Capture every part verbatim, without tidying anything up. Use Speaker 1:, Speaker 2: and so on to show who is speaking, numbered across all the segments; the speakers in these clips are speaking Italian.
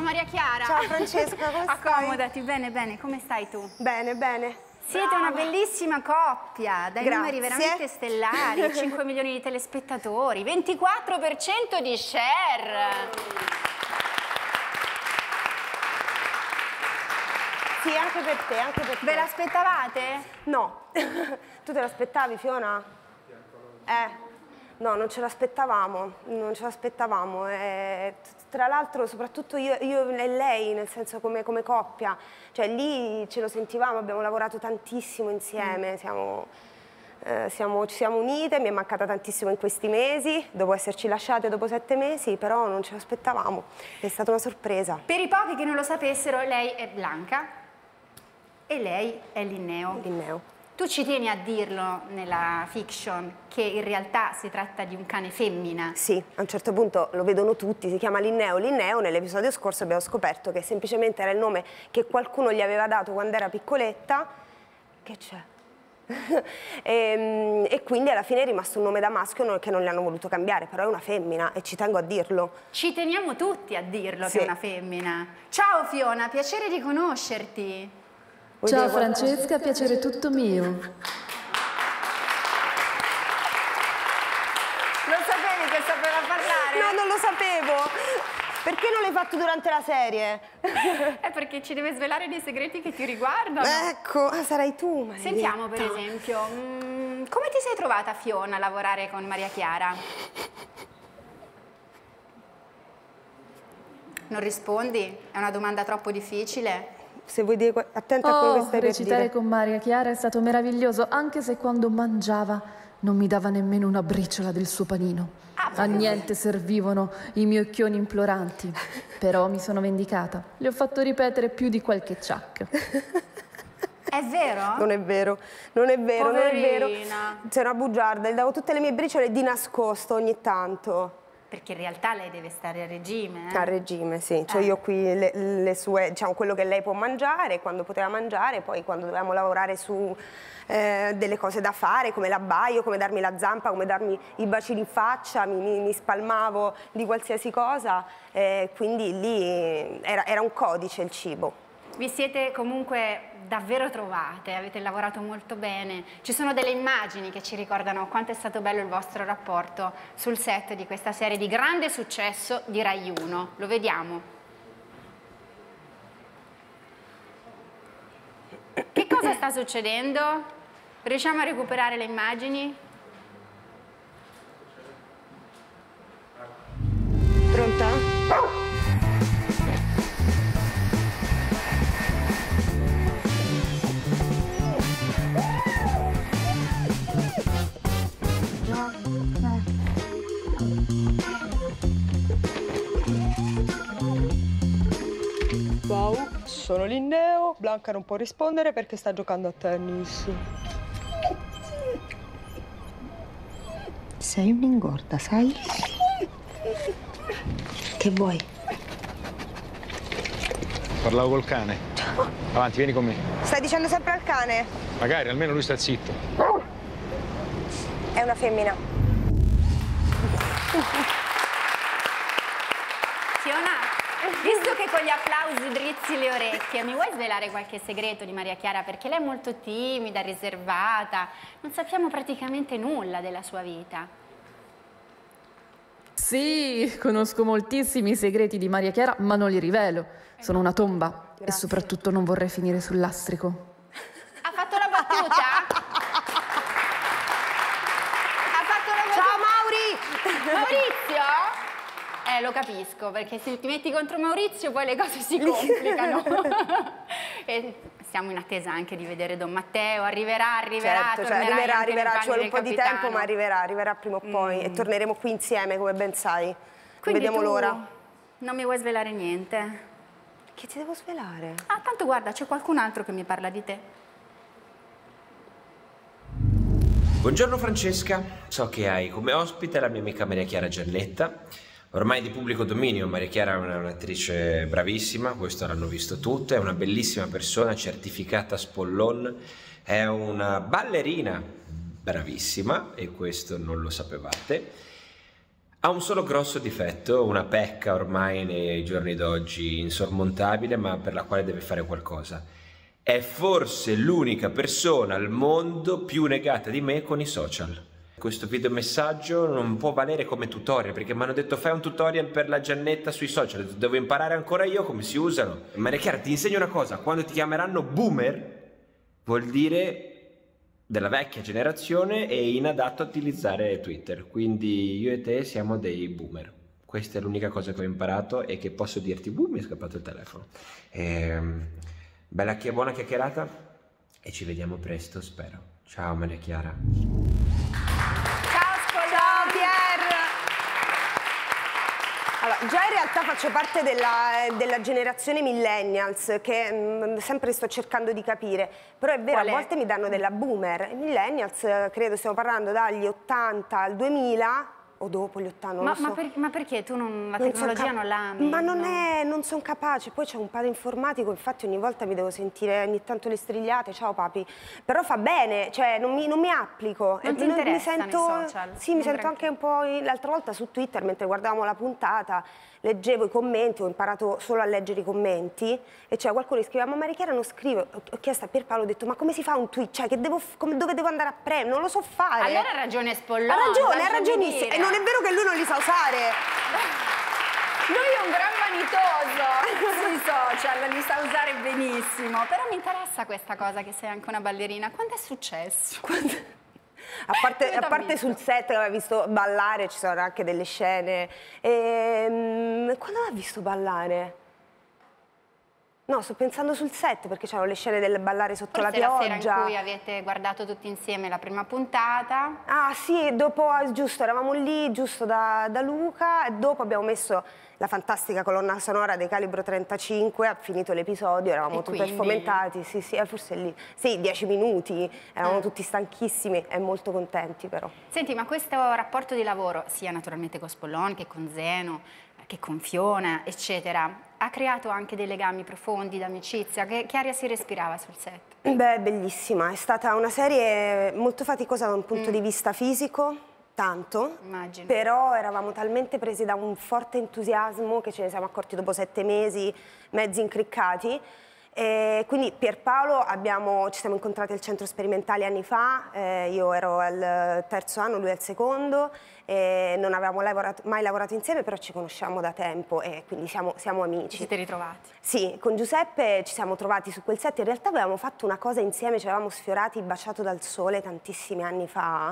Speaker 1: Maria Chiara.
Speaker 2: Ciao Francesca, come stai?
Speaker 1: Accomodati, bene, bene, come stai tu?
Speaker 2: Bene, bene.
Speaker 1: Siete Brava. Una bellissima coppia, dai Grazie. Numeri veramente stellari, cinque milioni di telespettatori, ventiquattro per cento di share.
Speaker 2: Sì, anche per te, anche per te.
Speaker 1: Ve l'aspettavate?
Speaker 2: No. Tu te l'aspettavi, Fiona? Eh. No, non ce l'aspettavamo, non ce l'aspettavamo. E, tra l'altro, soprattutto io, io e lei, nel senso come, come coppia, cioè lì ce lo sentivamo, abbiamo lavorato tantissimo insieme, mm. siamo, eh, siamo, ci siamo unite, mi è mancata tantissimo in questi mesi, dopo esserci lasciate dopo sette mesi, però non ce l'aspettavamo, è stata una sorpresa.
Speaker 1: Per i pochi che non lo sapessero, lei è Blanca e lei è Linneo.
Speaker 2: Linneo.
Speaker 1: Tu ci tieni a dirlo nella fiction che in realtà si tratta di un cane femmina?
Speaker 2: Sì, a un certo punto lo vedono tutti, si chiama Linneo. Linneo, nell'episodio scorso abbiamo scoperto che semplicemente era il nome che qualcuno gli aveva dato quando era piccoletta. Che c'è? e, e quindi alla fine è rimasto un nome da maschio che non gli hanno voluto cambiare, però è una femmina e ci tengo a dirlo.
Speaker 1: Ci teniamo tutti a dirlo, sì, che è una femmina. Ciao Fiona, piacere di conoscerti.
Speaker 3: Ciao Francesca, piacere tutto mio.
Speaker 1: Lo sapevi che sapeva parlare?
Speaker 2: No, non lo sapevo. Perché non l'hai fatto durante la serie?
Speaker 1: È perché ci deve svelare dei segreti che ti riguardano.
Speaker 2: Ecco, ah, sarai tu, Maria.
Speaker 1: Sentiamo per esempio, mh, come ti sei trovata, Fiona, a lavorare con Maria Chiara? Non rispondi? È una domanda troppo difficile?
Speaker 2: Se vuoi dire, attenta
Speaker 3: oh,
Speaker 2: a quello che stai per
Speaker 3: recitare
Speaker 2: dire.
Speaker 3: con Maria Chiara è stato meraviglioso, anche se quando mangiava non mi dava nemmeno una briciola del suo panino. Ah, a niente servivano i miei occhioni imploranti, però mi sono vendicata. Le ho fatto ripetere più di qualche ciak.
Speaker 1: È vero?
Speaker 2: Non è vero, non è vero,
Speaker 1: Poverina.
Speaker 2: non è vero. C'è una bugiarda, gli davo tutte le mie briciole di nascosto ogni tanto.
Speaker 1: Perché in realtà lei deve stare a regime, eh?
Speaker 2: A regime, sì. Cioè
Speaker 1: eh.
Speaker 2: io qui le, le sue, diciamo, quello che lei può mangiare, quando poteva mangiare, poi quando dovevamo lavorare su eh, delle cose da fare, come l'abbaio, come darmi la zampa, come darmi i baci in faccia, mi, mi, mi spalmavo di qualsiasi cosa, eh, quindi lì era, era un codice il cibo.
Speaker 1: Vi siete comunque davvero trovate, avete lavorato molto bene. Ci sono delle immagini che ci ricordano quanto è stato bello il vostro rapporto sul set di questa serie di grande successo di Rai uno. Lo vediamo. Che cosa sta succedendo? Riusciamo a recuperare le immagini?
Speaker 2: Pronta? Ciao, sono Linneo. Blanca non può rispondere perché sta giocando a tennis. Sei un'ingorda, sai? Che vuoi?
Speaker 4: Parlavo col cane. Avanti, vieni con me.
Speaker 2: Stai dicendo sempre al cane?
Speaker 4: Magari, almeno lui sta zitto.
Speaker 2: È una femmina.
Speaker 1: Fiona, visto che con gli applausi drizzi le orecchie, mi vuoi svelare qualche segreto di Maria Chiara? Perché lei è molto timida, riservata, non sappiamo praticamente nulla della sua vita.
Speaker 3: Sì, conosco moltissimi segreti di Maria Chiara, ma non li rivelo. Sono una tomba. Grazie. E soprattutto non vorrei finire sul lastrico.
Speaker 1: Ha fatto la battuta? Ha fatto la battuta?
Speaker 2: Ciao Mauri!
Speaker 1: Maurizio? Eh, lo capisco, perché se ti metti contro Maurizio poi le cose si complicano. E siamo in attesa anche di vedere Don Matteo, arriverà, arriverà,
Speaker 2: certo, cioè, arriverà, arriverà, ci vuole un po' di tempo, ma arriverà, arriverà prima o poi mm. e torneremo qui insieme, come ben sai.
Speaker 1: Quindi
Speaker 2: vediamo l'ora.
Speaker 1: Non mi vuoi svelare niente?
Speaker 2: Che ti devo svelare?
Speaker 1: Ah, tanto guarda, c'è qualcun altro che mi parla di te.
Speaker 5: Buongiorno Francesca, so che hai come ospite la mia amica Maria Chiara Giannetta. Ormai di pubblico dominio, Maria Chiara è un'attrice bravissima, questo l'hanno visto tutte, è una bellissima persona, certificata Spollon, è una ballerina bravissima e questo non lo sapevate. Ha un solo grosso difetto, una pecca ormai nei giorni d'oggi insormontabile, ma per la quale deve fare qualcosa. È forse l'unica persona al mondo più negata di me con i social. Questo videomessaggio non può valere come tutorial, perché mi hanno detto fai un tutorial per la Giannetta sui social. Devo imparare ancora io come si usano. Maria Chiara, ti insegno una cosa, quando ti chiameranno boomer vuol dire della vecchia generazione e inadatto a utilizzare Twitter, quindi io e te siamo dei boomer. Questa è l'unica cosa che ho imparato e che posso dirti. Uh, mi è scappato il telefono. Ehm, bella chi- buona chiacchierata e ci vediamo presto, spero. Ciao Maria Chiara.
Speaker 2: Ciao Spogliò, Pier! Allora, già in realtà faccio parte della, della generazione millennials, che mh, sempre sto cercando di capire, però è vero,
Speaker 1: Qual è?
Speaker 2: a volte mi danno della boomer. I millennials, credo stiamo parlando dagli ottanta al duemila, o dopo gli ottanta, non
Speaker 1: Ma,
Speaker 2: lo so.
Speaker 1: ma, per- ma perché tu non, la
Speaker 2: Non son
Speaker 1: tecnologia
Speaker 2: cap-
Speaker 1: non la ami?
Speaker 2: Ma non
Speaker 1: no?
Speaker 2: è, non sono capace. Poi c'è un padre informatico, infatti ogni volta mi devo sentire ogni tanto le strigliate, ciao papi. Però fa bene, cioè non mi, non mi applico.
Speaker 1: Non ti
Speaker 2: mi
Speaker 1: interessano i
Speaker 2: sento,
Speaker 1: social?
Speaker 2: Sì, mi
Speaker 1: Non
Speaker 2: sento
Speaker 1: granché.
Speaker 2: anche un po'. L'altra volta su Twitter, mentre guardavamo la puntata, leggevo i commenti, ho imparato solo a leggere i commenti, e cioè qualcuno scriveva, ma Maria Chiara non scrive. Ho, ho chiesto a Pierpaolo, ho detto, ma come si fa un tweet? Cioè, che devo, come, dove devo andare a prendere? Non lo so fare.
Speaker 1: Allora ha ragione Spollone.
Speaker 2: Ha ragione, ha
Speaker 1: lasciami
Speaker 2: ragionissimo.
Speaker 1: dire.
Speaker 2: E non è vero che lui non li sa usare.
Speaker 1: Lui è un gran vanitoso sui social, li sa usare benissimo. Però mi interessa questa cosa che sei anche una ballerina. Quando è successo?
Speaker 2: A parte,
Speaker 1: Dove
Speaker 2: a
Speaker 1: t'ho
Speaker 2: parte
Speaker 1: visto?
Speaker 2: sul set che aveva visto ballare, ci sono anche delle scene. E, quando l'ha visto ballare? No, sto pensando sul set perché c'erano le scene del ballare sotto
Speaker 1: Forse
Speaker 2: la
Speaker 1: la
Speaker 2: pioggia.
Speaker 1: sera in cui avete guardato tutti insieme la prima puntata.
Speaker 2: Ah sì, dopo, giusto, eravamo lì, giusto da, da Luca, e dopo abbiamo messo la fantastica colonna sonora dei Calibro trentacinque, ha finito l'episodio, eravamo
Speaker 1: E
Speaker 2: tutti
Speaker 1: quindi?
Speaker 2: sfomentati, sì sì, eh, forse lì, sì, dieci minuti, eravamo
Speaker 1: Eh.
Speaker 2: tutti stanchissimi e molto contenti però.
Speaker 1: Senti, ma questo rapporto di lavoro, sia naturalmente con Spollone che con Zeno, che con Fiona, eccetera, ha creato anche dei legami profondi d'amicizia? Che, che aria si respirava sul set?
Speaker 2: Beh, bellissima, è stata una serie molto faticosa da un punto
Speaker 1: Mm.
Speaker 2: di vista fisico, tanto,
Speaker 1: Immagino.
Speaker 2: però eravamo talmente presi da un forte entusiasmo che ce ne siamo accorti dopo sette mesi, mezzi incriccati. E quindi Pierpaolo abbiamo, ci siamo incontrati al centro sperimentale anni fa, eh, io ero al terzo anno, lui al secondo, e non avevamo lavorato, mai lavorato insieme, però ci conosciamo da tempo e quindi siamo, siamo
Speaker 1: Ci
Speaker 2: amici.
Speaker 1: siete ritrovati?
Speaker 2: Sì, con Giuseppe ci siamo trovati su quel set, in realtà avevamo fatto una cosa insieme, ci avevamo sfiorati Baciato dal sole tantissimi anni fa,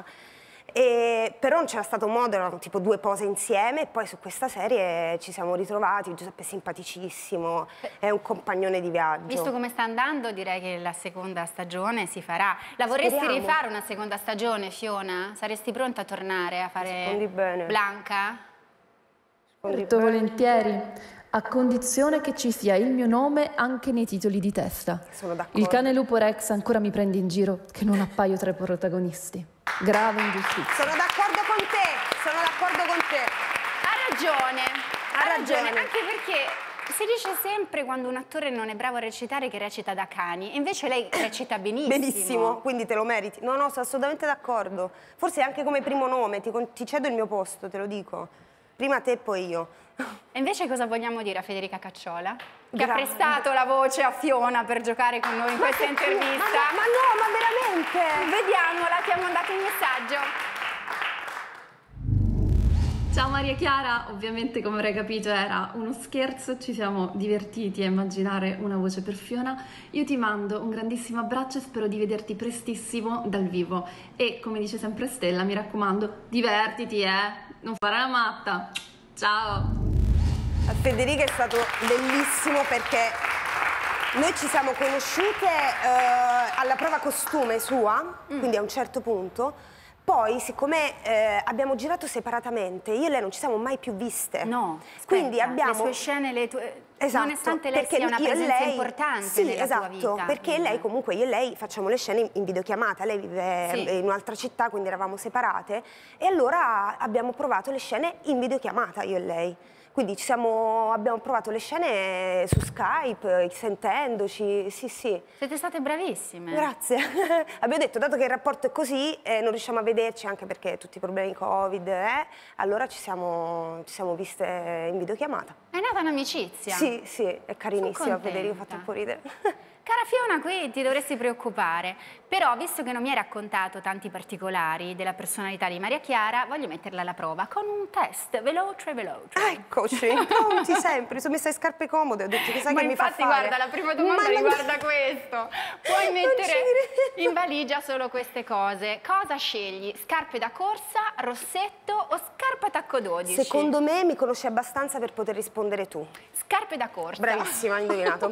Speaker 2: e però non c'era stato modo, erano tipo due pose insieme, e poi su questa serie ci siamo ritrovati. Giuseppe è simpaticissimo, è un compagnone di viaggio.
Speaker 1: Visto come sta andando, direi che la seconda stagione si farà. La vorresti
Speaker 2: Speriamo.
Speaker 1: rifare una seconda stagione, Fiona? Saresti pronta a tornare a fare
Speaker 2: Rispondi bene.
Speaker 1: Blanca?
Speaker 2: Rispondi
Speaker 3: Molto
Speaker 2: bene.
Speaker 3: volentieri, a condizione che ci sia il mio nome anche nei titoli di testa.
Speaker 2: Sono d'accordo.
Speaker 3: Il cane lupo Rex ancora mi prende in giro che non appaio tra i protagonisti. Grave ingiustizia.
Speaker 2: Sono d'accordo con te, sono d'accordo con te.
Speaker 1: Ha ragione, ha,
Speaker 2: Ha
Speaker 1: ragione.
Speaker 2: ragione.
Speaker 1: Anche perché si dice sempre quando un attore non è bravo a recitare che recita da cani, e invece lei recita benissimo.
Speaker 2: Benissimo, quindi te lo meriti. No, no, sono assolutamente d'accordo. Forse anche come primo nome, ti, con- ti cedo il mio posto, te lo dico. Prima te e poi io.
Speaker 1: E invece cosa vogliamo dire a Federica Cacciola? Che
Speaker 2: Grazie.
Speaker 1: ha prestato la voce a Fiona per giocare con noi in questa intervista.
Speaker 2: Ma, no, ma no, ma veramente?
Speaker 1: Vediamola, ti ha mandato un messaggio.
Speaker 3: Ciao Maria Chiara, ovviamente come avrei capito era uno scherzo, ci siamo divertiti a immaginare una voce per Fiona. Io ti mando un grandissimo abbraccio e spero di vederti prestissimo dal vivo. E come dice sempre Stella, mi raccomando, divertiti, eh, non fare la matta. Ciao!
Speaker 2: Federica è stato bellissimo perché noi ci siamo conosciute eh, alla prova costume sua, quindi a un certo punto. Poi, siccome eh, abbiamo girato separatamente, io e lei non ci siamo mai più viste.
Speaker 1: No, aspetta,
Speaker 2: quindi abbiamo...
Speaker 1: le sue scene, le tue...
Speaker 2: Esatto,
Speaker 1: nonostante lei
Speaker 2: perché
Speaker 1: sia una
Speaker 2: io e
Speaker 1: presenza
Speaker 2: lei-
Speaker 1: importante
Speaker 2: sì,
Speaker 1: nella
Speaker 2: esatto,
Speaker 1: tua vita.
Speaker 2: perché lei comunque, io e lei facciamo le scene in videochiamata, lei vive
Speaker 1: Sì.
Speaker 2: in un'altra città, quindi eravamo separate, e allora abbiamo provato le scene in videochiamata io e lei. quindi ci siamo, abbiamo provato le scene su Skype, sentendoci, sì sì.
Speaker 1: Siete state bravissime.
Speaker 2: Grazie. Abbiamo detto, dato che il rapporto è così, eh, non riusciamo a vederci anche perché tutti i problemi Covid, eh, allora ci siamo, ci siamo viste in videochiamata.
Speaker 1: È nata un'amicizia.
Speaker 2: Sì, sì, è carinissima, Federico, ha fatto un po' ridere.
Speaker 1: Cara Fiona, qui ti dovresti preoccupare, però visto che non mi hai raccontato tanti particolari della personalità di Maria Chiara, voglio metterla alla prova con un test veloce veloce.
Speaker 2: Eccoci, pronti sempre, mi sono messa in scarpe comode, ho detto che sai
Speaker 1: Ma
Speaker 2: che mi fa
Speaker 1: infatti
Speaker 2: fare.
Speaker 1: guarda, la prima domanda
Speaker 2: Ma
Speaker 1: riguarda
Speaker 2: non...
Speaker 1: questo. Puoi mettere in valigia solo queste cose. Cosa scegli? Scarpe da corsa, rossetto o scarpa tacco dodici?
Speaker 2: Secondo me mi conosci abbastanza per poter rispondere tu.
Speaker 1: Scarpe da corsa.
Speaker 2: Bravissima, hai indovinato.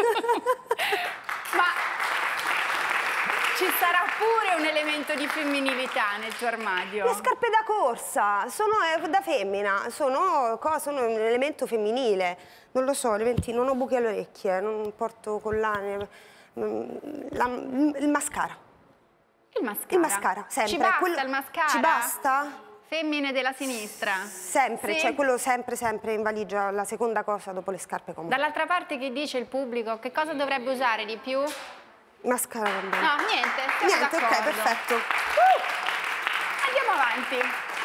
Speaker 1: Ma ci sarà pure un elemento di femminilità nel tuo armadio?
Speaker 2: Le scarpe da corsa sono eh, da femmina, sono, sono un elemento femminile. Non lo so, elementi, non ho buchi alle orecchie, non porto collane. La, il mascara.
Speaker 1: Il mascara?
Speaker 2: Il mascara, sempre.
Speaker 1: Ci basta
Speaker 2: quello,
Speaker 1: il mascara?
Speaker 2: Ci basta?
Speaker 1: Femmine della sinistra?
Speaker 2: Sempre,
Speaker 1: sì.
Speaker 2: Cioè quello sempre, sempre in valigia, la seconda cosa dopo le scarpe comode.
Speaker 1: Dall'altra parte che dice il pubblico? Che cosa dovrebbe usare di più?
Speaker 2: Mascara bambina.
Speaker 1: No, niente, siamo
Speaker 2: Niente, ok,
Speaker 1: d'accordo.
Speaker 2: perfetto.
Speaker 1: Uh! Andiamo avanti.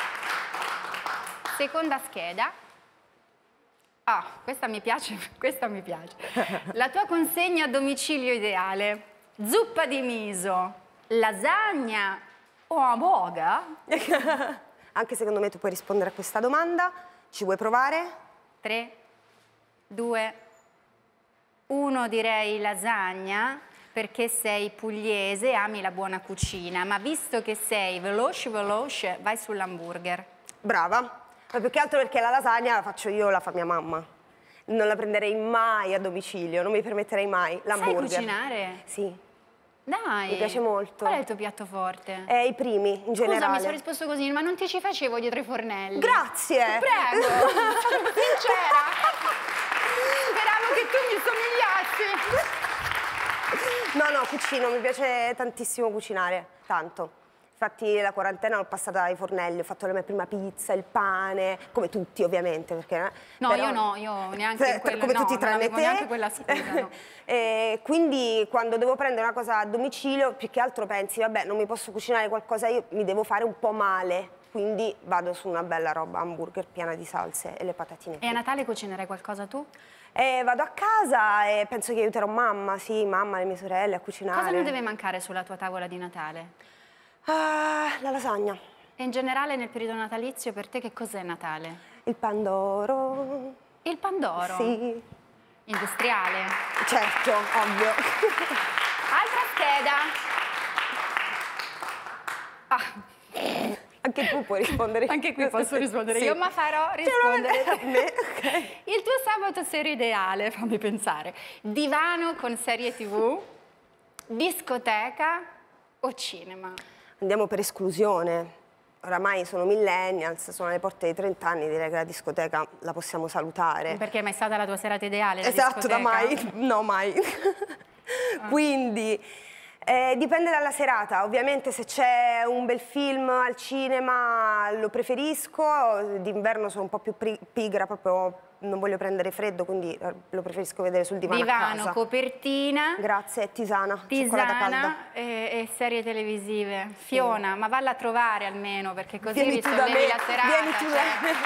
Speaker 1: Seconda scheda. Ah, questa mi piace, questa mi piace. La tua consegna a domicilio ideale. Zuppa di miso, lasagna o aboga?
Speaker 2: Anche secondo me tu puoi rispondere a questa domanda. Ci vuoi provare?
Speaker 1: tre, due, uno direi lasagna, perché sei pugliese e ami la buona cucina, ma visto che sei veloce veloce, vai sull'hamburger.
Speaker 2: Brava, ma più che altro perché la lasagna la faccio io, la fa mia mamma. Non la prenderei mai a domicilio, non mi permetterei mai l'hamburger.
Speaker 1: Sai cucinare?
Speaker 2: Sì.
Speaker 1: Dai!
Speaker 2: Mi piace molto.
Speaker 1: Qual è il tuo piatto forte?
Speaker 2: Eh, i primi, in generale.
Speaker 1: Scusa, mi sono risposto così, ma non ti ci facevo dietro i fornelli.
Speaker 2: Grazie!
Speaker 1: Prego! Sono sincera! Speravo che tu mi somigliassi!
Speaker 2: No, no, cucino, mi piace tantissimo cucinare, tanto. Infatti la quarantena l'ho passata ai fornelli, ho fatto la mia prima pizza, il pane, come tutti ovviamente, perché...
Speaker 1: No,
Speaker 2: però,
Speaker 1: io no, io neanche in quella,
Speaker 2: come
Speaker 1: no,
Speaker 2: tutti
Speaker 1: non
Speaker 2: tranne
Speaker 1: avevo
Speaker 2: te.
Speaker 1: neanche quella scusa, no.
Speaker 2: E quindi quando devo prendere una cosa a domicilio, più che altro pensi, vabbè, non mi posso cucinare qualcosa io, mi devo fare un po' male, quindi vado su una bella roba, hamburger piena di salse e le patatine.
Speaker 1: E a Natale cucinerai qualcosa tu?
Speaker 2: E vado a casa e penso che aiuterò mamma, sì, mamma, le mie sorelle a cucinare.
Speaker 1: Cosa non deve mancare sulla tua tavola di Natale?
Speaker 2: Ah, la lasagna.
Speaker 1: E in generale nel periodo natalizio per te che cos'è Natale?
Speaker 2: Il pandoro.
Speaker 1: Il pandoro?
Speaker 2: Sì.
Speaker 1: Industriale?
Speaker 2: Certo, ovvio.
Speaker 1: Altra scheda. Ah.
Speaker 2: Anche tu puoi rispondere.
Speaker 1: Anche qui posso rispondere
Speaker 2: sì.
Speaker 1: io, ma farò rispondere
Speaker 2: a me. Okay.
Speaker 1: Il tuo sabato serie ideale, fammi pensare. Divano con serie tv, discoteca o cinema?
Speaker 2: Andiamo per esclusione. Oramai sono millennials, sono alle porte dei trenta anni, direi che la discoteca la possiamo salutare.
Speaker 1: Perché è mai stata la tua serata ideale? La
Speaker 2: esatto,
Speaker 1: discoteca?
Speaker 2: da mai, no mai. Ah. Quindi eh, dipende dalla serata, ovviamente se c'è un bel film al cinema lo preferisco, d'inverno sono un po' più pigra, proprio non voglio prendere freddo, quindi lo preferisco vedere sul divano
Speaker 1: Divano,
Speaker 2: a casa.
Speaker 1: Copertina.
Speaker 2: Grazie, tisana, cioccolata calda.
Speaker 1: Tisana e, e serie televisive. Fiona, sì. Ma valla a trovare almeno, perché così
Speaker 2: Vieni
Speaker 1: risollevi la serata.
Speaker 2: Vieni tu
Speaker 1: cioè.
Speaker 2: da me.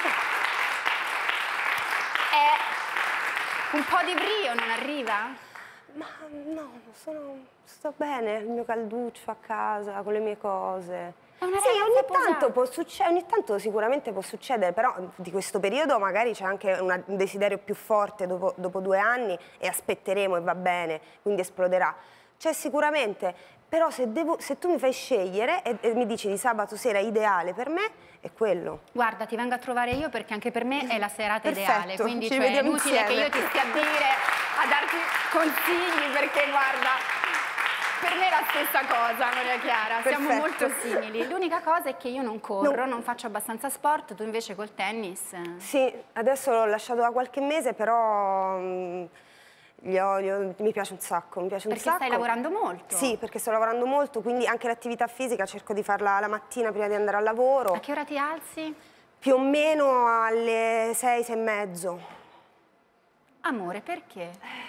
Speaker 1: È un po' di brio, non arriva?
Speaker 2: Ma no, sono, sto bene, il mio calduccio a casa, con le mie cose.
Speaker 1: È una
Speaker 2: sì, ogni tanto,
Speaker 1: posata.
Speaker 2: può succedere, ogni tanto sicuramente può succedere, però di questo periodo magari c'è anche una, un desiderio più forte dopo, dopo due anni e aspetteremo e va bene, quindi esploderà. C'è sicuramente, però se, devo, se tu mi fai scegliere e, e mi dici di sabato sera ideale per me, è quello.
Speaker 1: Guarda, ti vengo a trovare io perché anche per me è la serata
Speaker 2: Perfetto,
Speaker 1: ideale, quindi
Speaker 2: ci
Speaker 1: cioè, è
Speaker 2: vediamo
Speaker 1: inutile
Speaker 2: insieme.
Speaker 1: che io ti stia a dire, a darti consigli, perché guarda, per me è la stessa cosa, Maria Chiara,
Speaker 2: Perfetto.
Speaker 1: siamo molto simili. L'unica cosa è che io non corro, no. non faccio abbastanza sport, tu invece col tennis.
Speaker 2: Sì, adesso l'ho lasciato da qualche mese, però mh, gli ho, gli ho, mi piace un sacco, mi piace un
Speaker 1: perché
Speaker 2: sacco.
Speaker 1: stai lavorando molto?
Speaker 2: Sì, perché sto lavorando molto, quindi anche l'attività fisica cerco di farla la mattina prima di andare al lavoro.
Speaker 1: A che ora ti alzi?
Speaker 2: più o meno alle sei, sei e mezzo.
Speaker 1: Amore, perché?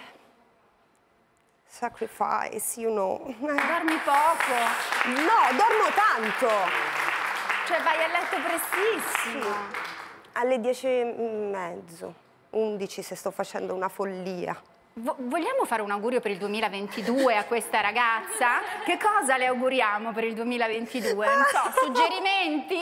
Speaker 2: Sacrifice, you know.
Speaker 1: Dormi poco.
Speaker 2: No, dormo tanto.
Speaker 1: Cioè vai a letto prestissimo.
Speaker 2: Sì. Alle dieci e mezzo, undici se sto facendo una follia.
Speaker 1: Vo- vogliamo fare un augurio per il duemilaventidue a questa ragazza? Che cosa le auguriamo per il duemilaventidue? Non so, suggerimenti?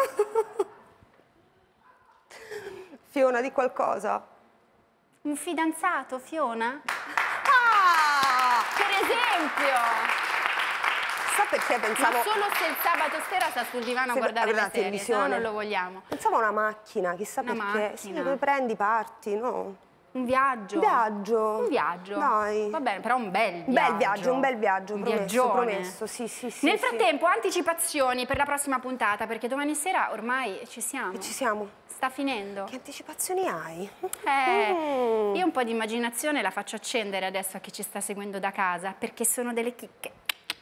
Speaker 2: Fiona, di qualcosa?
Speaker 1: Un fidanzato, Fiona?
Speaker 2: Ah!
Speaker 1: Per esempio!
Speaker 2: Sa perché pensavo...
Speaker 1: Ma solo se il sabato sera sta sul divano a
Speaker 2: Se-
Speaker 1: guardare
Speaker 2: la
Speaker 1: le serie,
Speaker 2: televisione.
Speaker 1: se no non lo vogliamo.
Speaker 2: Pensavo a una macchina, chissà
Speaker 1: Una
Speaker 2: perché.
Speaker 1: macchina.
Speaker 2: Sì, dove prendi, parti, no?
Speaker 1: Un viaggio?
Speaker 2: Un viaggio.
Speaker 1: Un viaggio.
Speaker 2: Dai.
Speaker 1: Va bene, però un bel viaggio.
Speaker 2: Un bel viaggio, un bel viaggio,
Speaker 1: Un
Speaker 2: promesso,
Speaker 1: viaggione.
Speaker 2: promesso, sì, sì, sì.
Speaker 1: Nel
Speaker 2: sì.
Speaker 1: frattempo, anticipazioni per la prossima puntata, perché domani sera ormai ci siamo.
Speaker 2: E ci siamo.
Speaker 1: Sta finendo.
Speaker 2: Che anticipazioni hai?
Speaker 1: Eh,
Speaker 2: Mm.
Speaker 1: io un po' di immaginazione la faccio accendere adesso a chi ci sta seguendo da casa, perché sono delle chicche.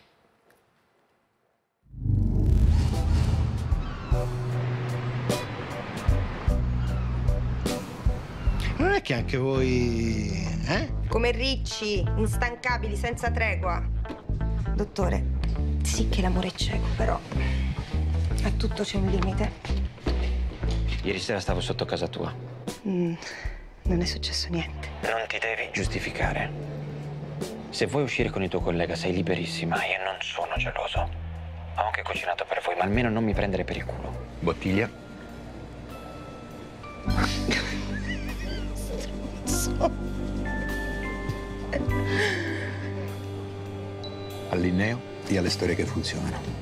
Speaker 6: Non è che anche voi, eh?
Speaker 7: Come ricci, instancabili, senza tregua. Dottore, sì che l'amore è cieco, però a tutto c'è un limite.
Speaker 8: Ieri sera stavo sotto casa tua.
Speaker 7: Mm, non è successo niente.
Speaker 8: Non ti devi giustificare. Se vuoi uscire con il tuo collega sei liberissima. Io non sono geloso. Ho anche cucinato per voi, ma almeno non mi prendere per il culo.
Speaker 6: Bottiglia? Al Linneo e alle storie che funzionano.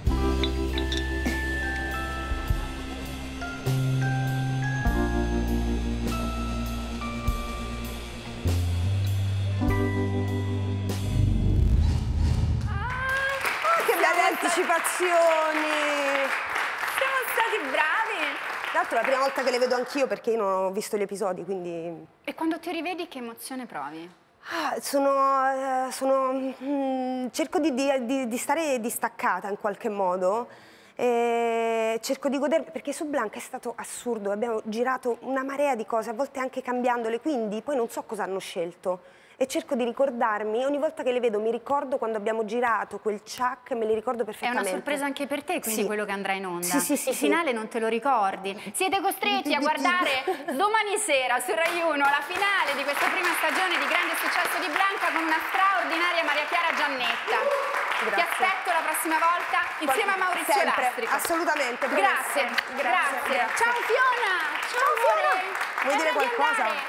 Speaker 2: Ah, che belle anticipazioni!
Speaker 1: Siamo stati bravi!
Speaker 2: Tra l'altro è la prima volta che le vedo anch'io perché io non ho visto gli episodi, quindi...
Speaker 1: E quando ti rivedi che emozione provi?
Speaker 2: Ah, sono... eh, sono mm, cerco di, di- di- di stare distaccata in qualche modo. E cerco di godere, perché su Blanca è stato assurdo, abbiamo girato una marea di cose, a volte anche cambiandole, quindi poi non so cosa hanno scelto. E cerco di ricordarmi, ogni volta che le vedo mi ricordo quando abbiamo girato quel Chuck, me li ricordo
Speaker 1: È
Speaker 2: perfettamente.
Speaker 1: una sorpresa anche per te, quindi
Speaker 2: Sì.
Speaker 1: quello che andrà in onda.
Speaker 2: Sì, sì, sì,
Speaker 1: Il
Speaker 2: sì.
Speaker 1: finale non te lo ricordi. Siete costretti a guardare domani sera su Rai uno la finale di questa prima stagione di grande successo di Blanca con una straordinaria Maria Chiara Giannetta. Ti
Speaker 2: Grazie.
Speaker 1: aspetto la prossima volta insieme a Maurizio
Speaker 2: Sempre,
Speaker 1: Lastrico.
Speaker 2: assolutamente.
Speaker 1: Grazie,
Speaker 2: promesso.
Speaker 1: grazie,
Speaker 2: grazie.
Speaker 1: Ciao Fiona! Ciao
Speaker 2: Fiona!
Speaker 1: amore.
Speaker 2: Vuoi
Speaker 1: È
Speaker 2: dire
Speaker 1: ora di
Speaker 2: qualcosa?
Speaker 1: andare.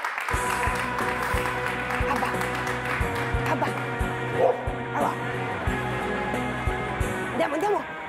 Speaker 2: Abba. Abba. Abba. Andiamo, andiamo.